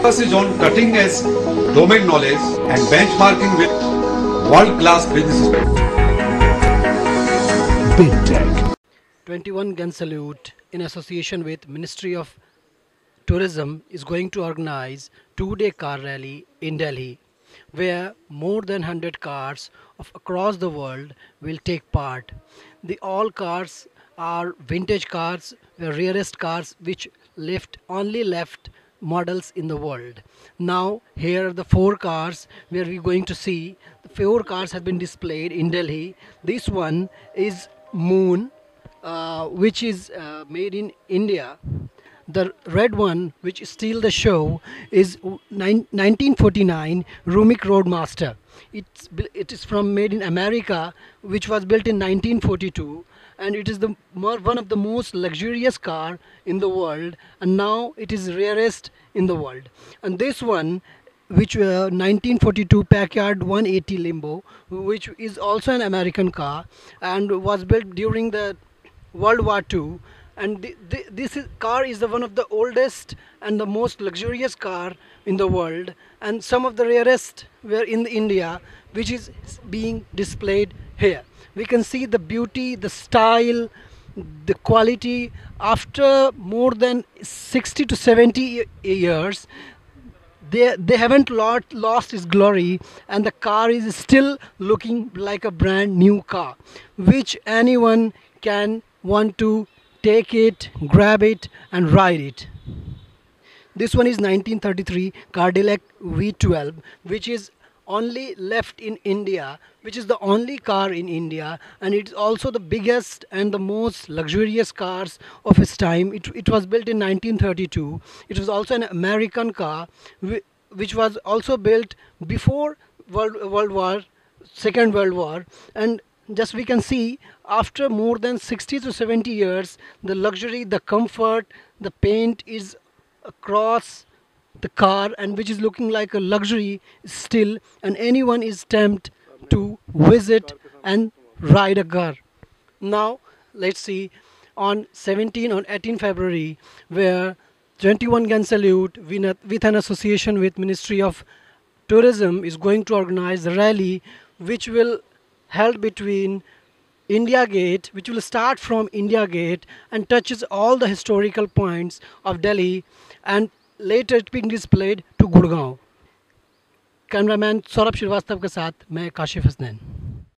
Focus is on cutting edge domain knowledge and benchmarking with world-class businesses. Big Tech. 21 Gun Salute in association with Ministry of Tourism is going to organize 2-day car rally in Delhi, where more than 100 cars of across the world will take part. The all cars are vintage cars, the rarest cars which only left models in the world. Now here are the 4 cars where we're going to see. The 4 cars have been displayed in Delhi. This one is Moon, which is made in India. The red one, which steals the show, is 1949 Rumik Roadmaster. It is from made in America, which was built in 1942, and it is one of the most luxurious car in the world, and now it is rarest in the world. And this one, which 1942 Packard 180 Limbo, which is also an American car and was built during the World War II, and this car is one of the oldest and the most luxurious car in the world, and some of the rarest were in India, which is being displayed here. We can see the beauty, the style, the quality. After more than 60 to 70 years, they haven't lost its glory, and the car is still looking like a brand new car, which anyone can want to take it, grab it and ride it. This one is 1933 Cadillac V12, which is only left in India, which is the only car in India, and it's also the biggest and the most luxurious cars of its time. It was built in 1932. It was also an American car, which was also built before Second World War, and just we can see after more than 60 to 70 years, the luxury, the comfort, the paint is across the car, and which is looking like a luxury still, and anyone is tempted to visit and ride a car. Now let's see on 18 February, where 21 Gun Salute with an association with Ministry of Tourism is going to organize a rally which will held between India Gate, which will start from India Gate and touches all the historical points of Delhi, and later it being displayed to Gurgaon. Cameraman Saurabh Srivastava के साथ मैं काशिफ हसनैन।